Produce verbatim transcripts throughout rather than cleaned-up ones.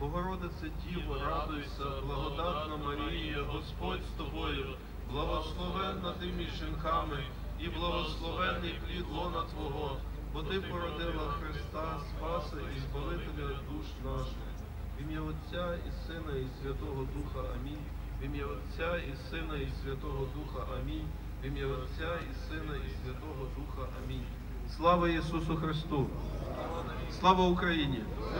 Богородице Діво, радуйся, благодатна Марія, Господь з тобою, благословенна ти між жінками, і благословенний плід лона Твого, бо ти породила Христа, Спаса і Збавителя душ наших. В ім'я Отця і Сина і Святого Духа. Амінь. В ім'я Отця і Сина і Святого Духа. Амінь. В ім'я Отця і Сина і Святого Духа. Амінь. Слава Ісусу Христу! Слава Україні!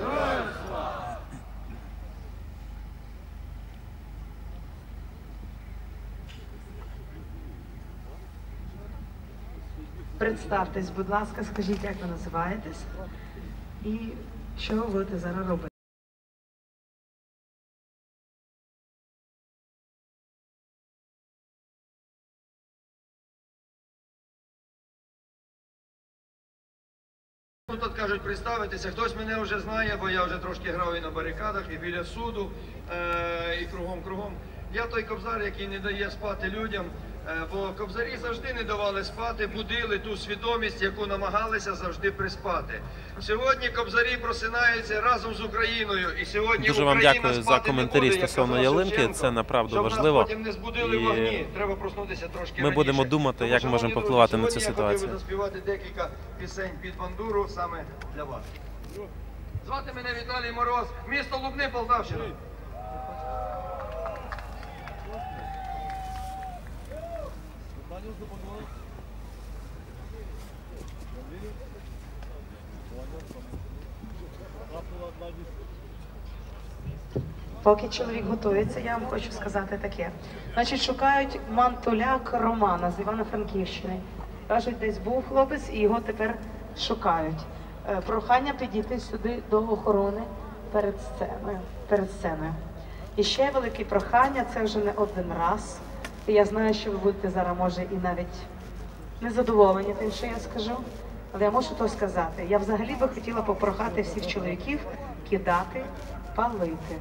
Представтесь, будь ласка, скажіть, як ви називаєтесь і що ви будете зараз робити. Тут кажуть представитися, хтось мене вже знає, бо я вже трошки грав і на барикадах, і біля суду, е і кругом-кругом. Я той кобзар, який не дає спати людям, е бо кобзарі завжди не давали спати, будили ту свідомість, яку намагалися завжди приспати. Сьогодні кобзарі просинаються разом з Україною, і сьогодні Дуже вам Україна дякую спати за коментарі не буде, стосовно ялинки, це направду важливо. Потім не збудили І вогні, треба проснутися трошки ми раніше. будемо думати, Тому, як можемо впливати на цю сьогодні я ситуацію. хотів би заспівати декілька пісень під бандуру саме для вас. Звати мене Віталій Мороз, місто Лубни, Полтавщина. Поки чоловік готується, я вам хочу сказати таке. Значить, шукають Мантуляк Романа з Івано-Франківщини. Кажуть, десь був хлопець і його тепер шукають. Е, Прохання підійти сюди до охорони перед сценою. Перед сценою. І ще велике прохання, це вже не один раз. І я знаю, що ви будете зараз, може, і навіть незадоволені тим, що я скажу. Але я можу то сказати. Я взагалі би хотіла попрохати всіх чоловіків кидати, палити.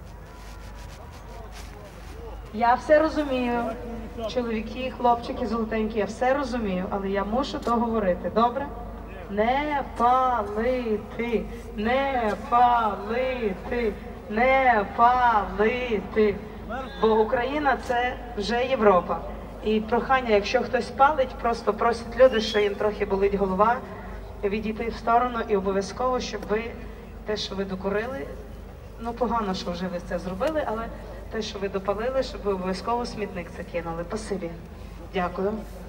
Я все розумію, чоловіки, хлопчики золотенькі, я все розумію, але я мушу то говорити, добре? Не палити, не палити, не палити, бо Україна – це вже Європа. І прохання, якщо хтось палить, просто просять люди, що їм трохи болить голова, відійти в сторону і обов'язково, щоб ви те, що ви докурили, ну погано, що вже ви це зробили, але те, що ви допалили, щоб ви обов'язково смітник це кинули. Спасибі. Дякую.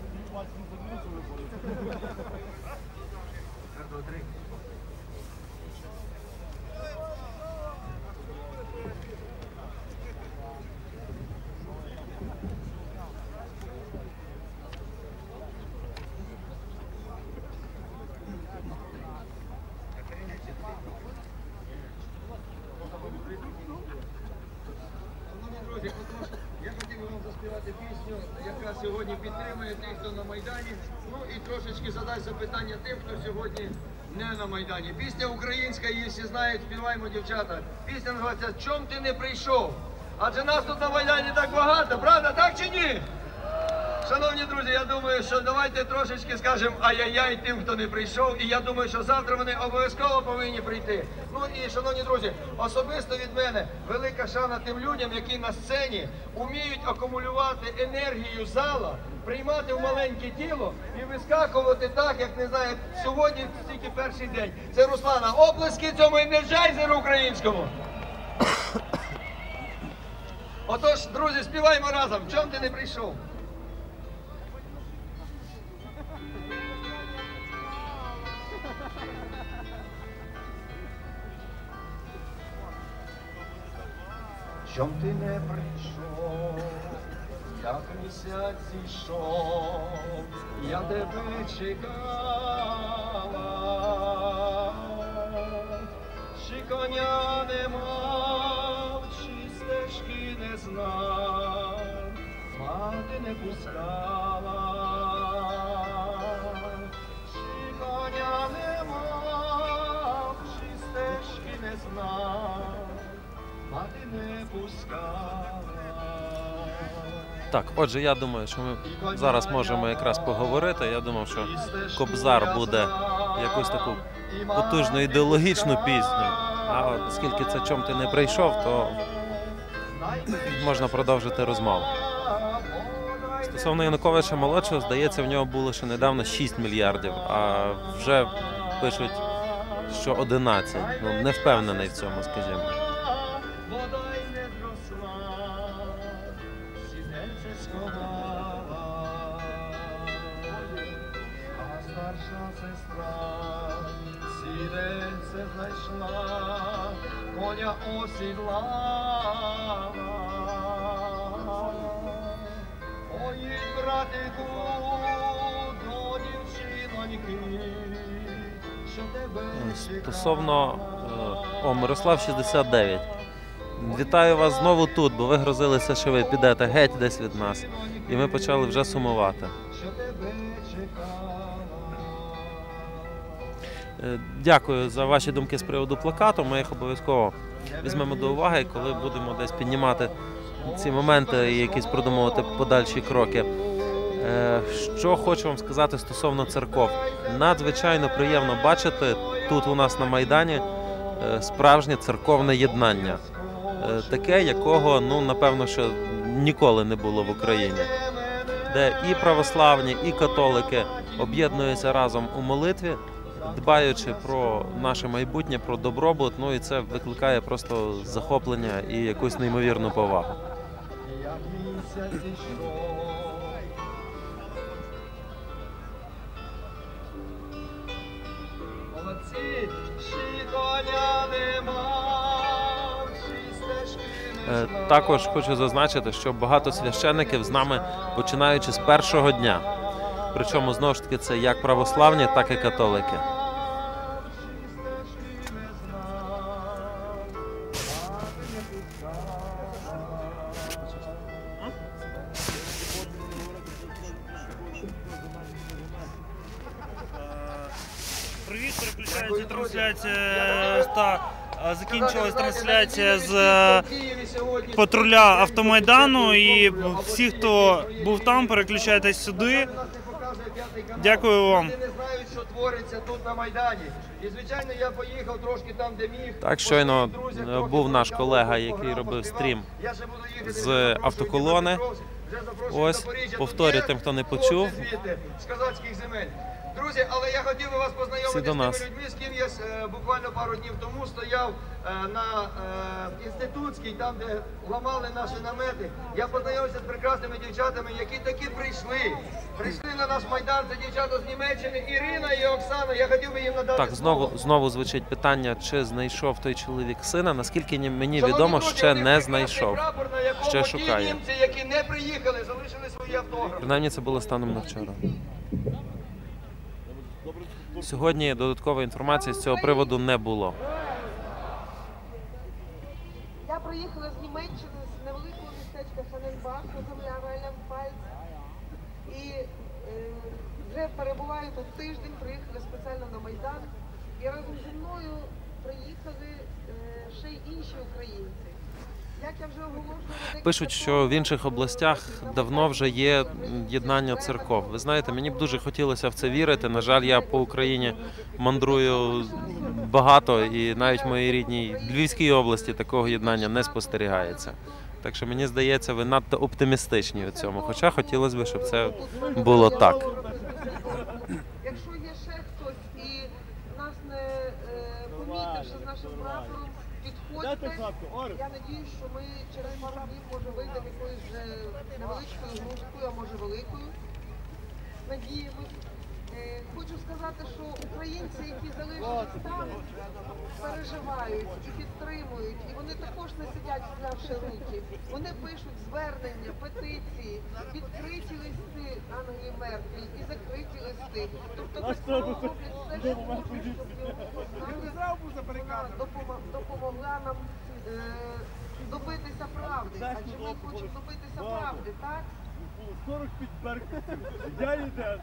Я хотів би вам заспівати пісню, яка сьогодні підтримує тих, хто на Майдані, ну і трошечки задасть запитання тим, хто сьогодні не на Майдані. Пісня українська, її всі знають, співаємо, дівчата. Пісня називається «Чом ти не прийшов?». Адже нас тут на Майдані так багато, правда, так чи ні? Шановні друзі, я думаю, що давайте трошечки скажемо ай-яй-яй тим, хто не прийшов, і я думаю, що завтра вони обов'язково повинні прийти. Ну і, шановні друзі, особисто від мене велика шана тим людям, які на сцені вміють акумулювати енергію зала, приймати в маленьке тіло і вискакувати так, як, не знаю, сьогодні тільки перший день. Це Руслана. Оплески цьому енерджайзеру українському. Отож, друзі, співаємо разом. Чом ти не прийшов? Чом ти не прийшов, як місяць зійшов, я тебе чекала, чи коня не мав, чи стежки не знав, мати не пускала, чи коня не мав, чи стежки не знав, мати не пускала. Так, отже, я думаю, що ми зараз можемо якраз поговорити. Я думав, що Кобзар буде якусь таку потужну ідеологічну пісню А от оскільки це чом ти не прийшов, то можна продовжити розмову. Стосовно Януковича молодшого, здається, в нього було ще недавно шість мільярдів, а вже пишуть, що одинадцять. Ну, не впевнений в цьому, скажімо. Бодай не зросла, сідельце сховала, а старша сестра сідельце знайшла, коня осідлала. Ой, братику, до дівчиноньки, що тебе Стосовно о, Мирослав шістдесят дев'ять. Вітаю вас знову тут, бо ви грозилися, що ви підете геть десь від нас. І ми почали вже сумувати. що тебе чекала. Е, Дякую за ваші думки з приводу плакату. Ми їх обов'язково візьмемо до уваги, коли будемо десь піднімати ці моменти і якісь продумувати подальші кроки. Е, Що хочу вам сказати стосовно церков. Надзвичайно приємно бачити тут у нас на Майдані е, справжнє церковне єднання. Е, Таке, якого, ну, напевно, що ніколи не було в Україні. Де і православні, і католики об'єднуються разом у молитві, дбаючи про наше майбутнє, про добробут, ну і це викликає просто захоплення і якусь неймовірну повагу. Як місяць ішов, молодці, ще коня нема, всі стежки не Е, знав. Також хочу зазначити, що багато священиків з нами починаючи з першого дня. Причому, знову ж таки, це як православні, так і католики. Всі стежки не знав, мати не пускала. Привіт, переключається трансляція та е, закінчилась трансляція з е, патруля Автомайдану, і всі, хто був там, переключайтесь сюди. Дякую вам. Люди не знають, що твориться тут на Майдані. І, звичайно, я поїхав трошки там, де міг. Так, щойно По своїх е, друзях був трохи наш поцікавив, колега, який програм робив поспівав. стрім Я ще буду їхати, з вже запрошую автоколони. Дніпропетровськ, вже запрошую Ось, Запоріжжя. повторю Тут є тим, хто не хлопці почув. звідти, з козацьких земель. Друзі, але я хотів би вас Всі познайомити до з нас. тими людьми, з ким я е, буквально пару днів тому стояв е, на е, Інститутській, там, де ламали наші намети. Я познайомився з прекрасними дівчатами, які таки прийшли. Прийшли на наш Майдан, це дівчата з Німеччини, Ірина і Оксана. Я хотів би їм надати Так, знову, слово. знову звучить питання, чи знайшов той чоловік сина. Наскільки ні- мені Шановні відомо, друзі, ще один не прекрасний знайшов. прапор, на якому Ще ті шукає. німці, які не приїхали, залишили свої автографи. Принаймні це було станом на вчора. Сьогодні додаткової інформації з цього приводу не було. Я приїхала з Німеччини, з невеликого містечка Фаненбах, земля Райленфальц. І е, вже перебуваю тут тиждень, приїхала спеціально на Майдан. І разом зі мною приїхали е, ще й інші українці. Як я вже оголошувала, Пишуть, що в інших областях давно вже є єднання церков. Ви знаєте, мені б дуже хотілося в це вірити. На жаль, я по Україні мандрую багато, і навіть в моїй рідній Львівській області такого єднання не спостерігається. Так що мені здається, ви надто оптимістичні у цьому. Хоча хотілося б, щоб це було так. Якщо є ще хтось і нас не е, помітивши з нашим прапором, підходьте. Я надіюсь, що ми через пару днів може вийдемо якоюсь вже невеличкою групкою, а може великою. Надіємось. Е, Хочу сказати, що українці, які залишились там, переживають і підтримують, і вони також не сидять, склавши руки. Вони пишуть звернення, петиції, відкриті листи Ангелі Меркель і закриті листи. Тобто так само роблять все, що можуть, щоб його вона допомо- допомогла нам е, добитися правди. Адже ми хочемо добитися правди, так? сорок підберг. Я йде.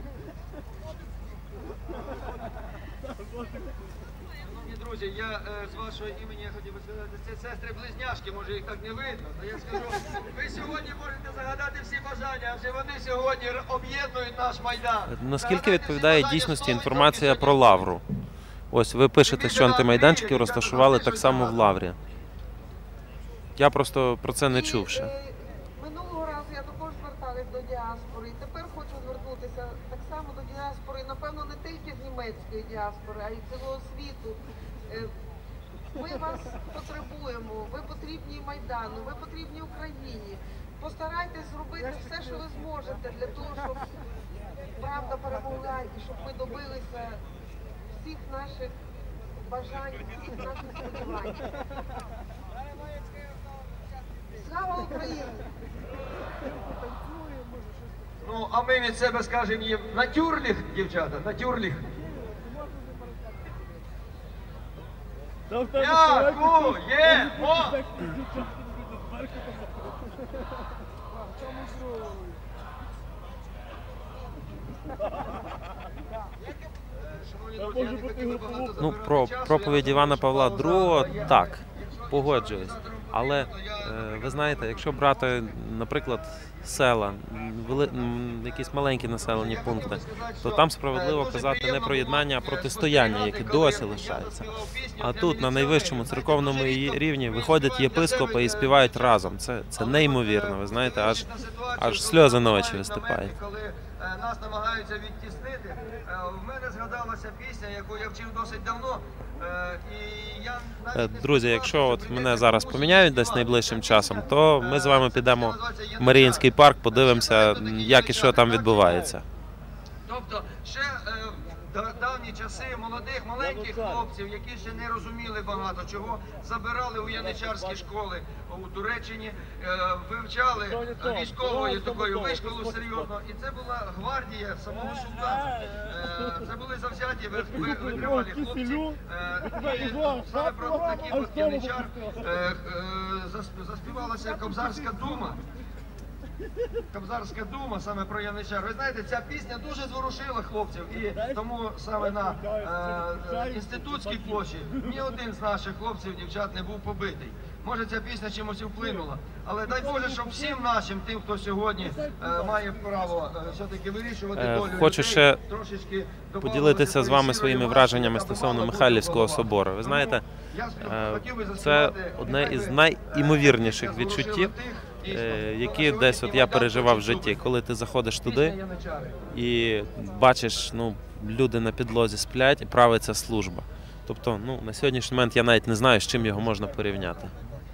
Шановні друзі, я е, з вашого імені я хотів би сказати, це сестри-близняшки, може їх так не видно, то я скажу, ви сьогодні можете загадати всі бажання, адже вони сьогодні р- об'єднують наш Майдан. Наскільки Загадайте всі відповідає бажання дійсності словом, інформація тільки про сьогодні. Лавру? Ось ви пишете, що антимайданчиків розташували так само в Лаврі. Я просто про це не чув ще. І, е, Минулого разу я також зверталась до діаспори, і тепер хочу звернутися так само до діаспори, напевно, не тільки з німецької діаспори, а й цілого світу. Е, Ми вас потребуємо, ви потрібні Майдану, ви потрібні Україні. Постарайтесь зробити все, що ви зможете для того, щоб правда перемогла і щоб ми добилися всіх наших бажань, всіх наших сподівань. Слава Україні! Ну, а ми від себе скажемо їм натюрліх, дівчата, натюрліх. Дякуємо! Ну, про проповідь Івана Павла другого, так, погоджуюсь. Але е, ви знаєте, якщо брати, наприклад, села, вели, м, якісь маленькі населені пункти, то там справедливо казати не про єднання, а протистояння, яке досі лишається. А тут, на найвищому церковному і- рівні, виходять єпископи і співають разом. Це, це неймовірно, ви знаєте, аж, аж сльози на очі виступають. Коли е, нас намагаються відтіснити, е, в мене згадалася пісня, яку я вчив досить давно. е, І я навіть Е, не Друзі, якщо от сподівався, мене що зараз прийдеться поміняють десь такого найближчим слова. часом, то ми з вами підемо в Маріїнський парк, подивимося, як і що там відбувається. Тобто ще е, да- давні часи молодих, маленьких хлопців, які ще не розуміли багато чого, забирали у яничарські школи у Туреччині, е, вивчали е, військовою такою вишколу серйозно. І це була гвардія самого султана. Е, Це були завзяті, ви- ви- витривалі хлопці. Е, І саме про таких от яничар е, е, засп- заспівалася Кобзарська дума. Кобзарська дума саме про яничар. Ви знаєте, ця пісня дуже зворушила хлопців, і тому саме на е, інститутській площі ні один з наших хлопців, дівчат не був побитий. Може, ця пісня чимось і вплинула, але дай Боже, щоб всім нашим, тим, хто сьогодні е, має право е, все-таки вирішувати Е, долю хочу людей, ще трошечки Поділитися з вами своїми враженнями стосовно Михайлівського собору. Ви знаєте, е, це одне із найімовірніших відчуттів, е, які десь от я переживав в житті, коли ти заходиш туди і бачиш, ну, люди на підлозі сплять і правиться служба. Тобто, ну, на сьогоднішній момент я навіть не знаю, з чим його можна порівняти.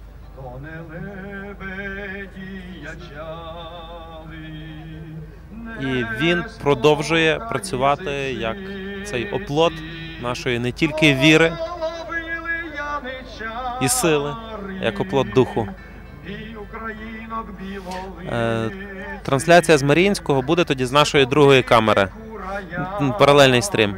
І він продовжує працювати як цей оплот нашої не тільки віри і сили, як оплот духу. Е, трансляція з Маріїнського буде тоді з нашої другої камери. М, Паралельний стрім.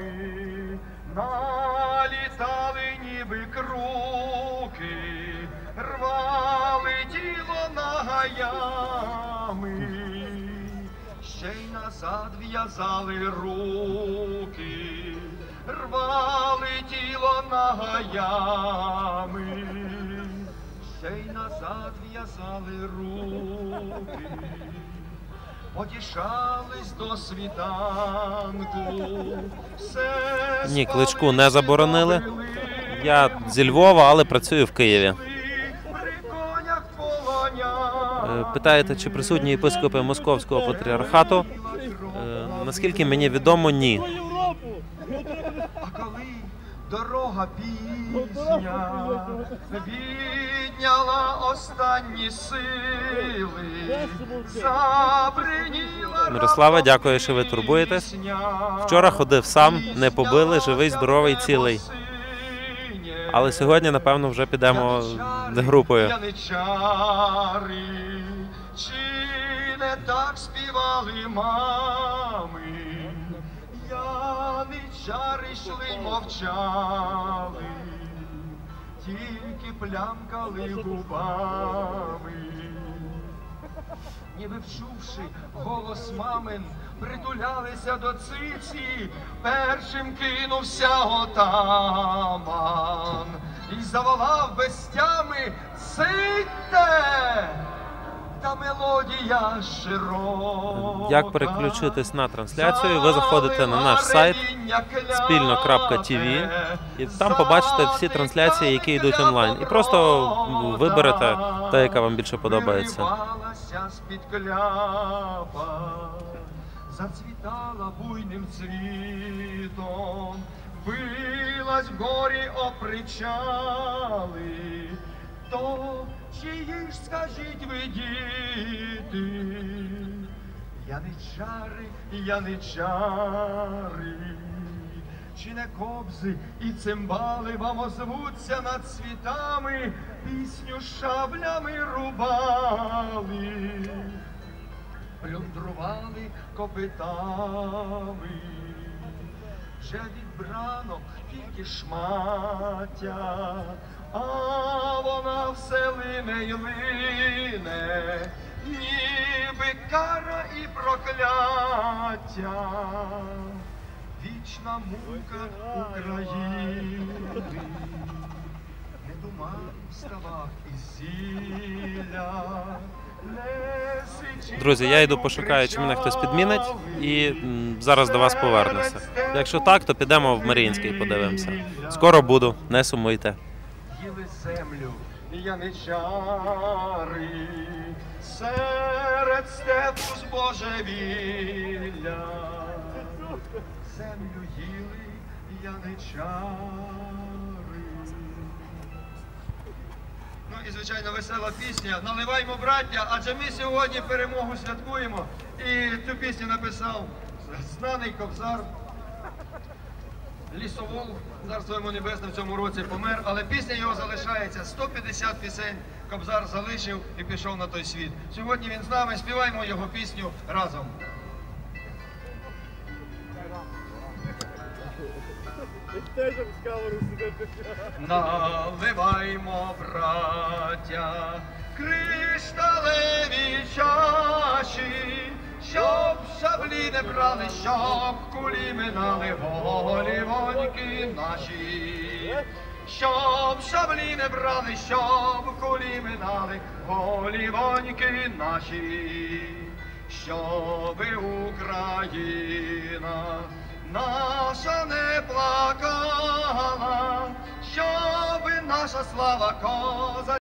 Налітали ніби круки, рвали тіло нагаями, ще й назад в'язали руки, рвали тіло нагаями, ще й назад в'язали руки. Потішались до світанку. Все Ні, Кличку не заборонили. Я зі Львова, але працюю в Києві. при конях полоня. Е, Питаєте, чи присутні єпископи Московського патріархату? Е, Наскільки мені відомо, ні. А коли дорога пісня відняла останні сили, забриніла Мирослава, дякую, що ви турбуєтесь. Вчора ходив сам, не побили, живий, здоровий, цілий. Але сьогодні, напевно, вже підемо групою. Яничари, чи не так співали мами? Яничари йшли й мовчали, тільки плямкали губами. Ніби вчувши голос мамин, притулялися до циці, першим кинувся отаман і заволав без тями: «Сидьте! та мелодія широка. Як переключитись на трансляцію? Ви заходите на наш сайт спільно крапка ті ві і там побачите всі трансляції, які йдуть онлайн. І просто виберете та, яка вам більше подобається. Виривалася з-під кляпа, зацвітала буйним цвітом, билась в горі о причали. То чиї ж, скажіть ви, діти? Яничари, яничари, чи не кобзи і цимбали вам озвуться над світами, пісню шаблями рубали, плюндрували копитами, вже від бранок тільки шмаття, а вона все лине й лине, ніби кара і прокляття. Вічна мука України, не туман в ставах і зілля. Друзі, я йду пошукаю, чи мене хтось підмінить, і м, зараз до вас повернуся. Якщо так, то підемо в Маріїнський, подивимося. Скоро буду, не сумуйте. Їли землю яничари, серед степу збожевілля. Землю їли яничари. Ну і, звичайно, весела пісня «Наливаймо, браття», адже ми сьогодні перемогу святкуємо. І цю пісню написав знаний кобзар Лісовол, царство йому небесне, в цьому році помер, але пісня його залишається. сто п'ятдесят пісень кобзар залишив і пішов на той світ. Сьогодні він з нами, співаємо його пісню разом. Наливаймо, браття, кришталеві чаші, щоб шаблі не брали, щоб кулі минали голівоньки наші. Щоб шаблі не брали, щоб кулі минали голівоньки наші. Щоби Україна наша не плакала, щоби наша слава коза